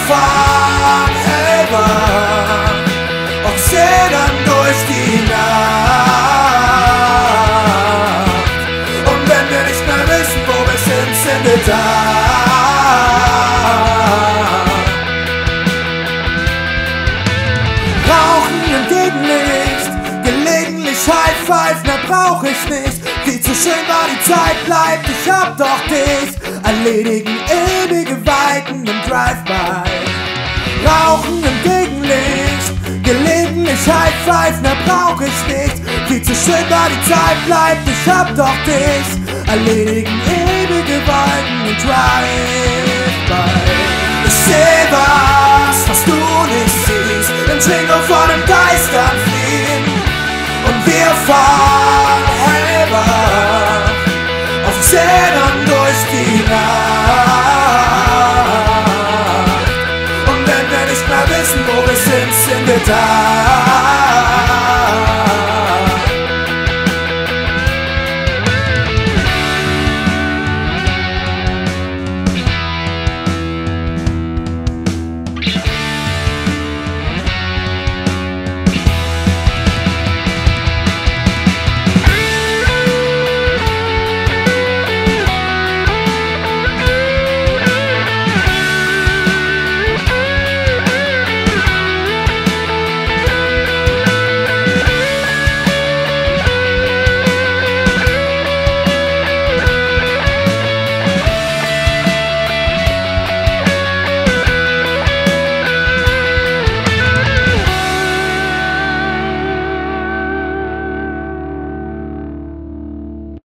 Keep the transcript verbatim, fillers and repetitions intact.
fahren hellwach und zählen durch die Nacht. Und wenn wir nicht mehr wissen, wo wir sind, sind wir da. Rauchen im Gegenlicht, gelegentlich High Five, mehr brauch ich nicht. Viel zu schön war die Zeit, bleibt, ich hab doch dich. Erledigen ewige Weiten im Drive-By. Rauchen im Gegenlicht, gelegentlich High Five, mehr brauch ich nicht. Viel zu schön war die Zeit, bleibt, ich hab doch dich. Erledigen ewige Weiten im Drive-By. Ich seh was, was du nicht siehst, im Jingle vor den Geistern fliehen. Und wir fahren hellwach auf Zähnern durch die Nacht. Und wenn wir nicht mehr wissen, wo wir sind, sind wir da.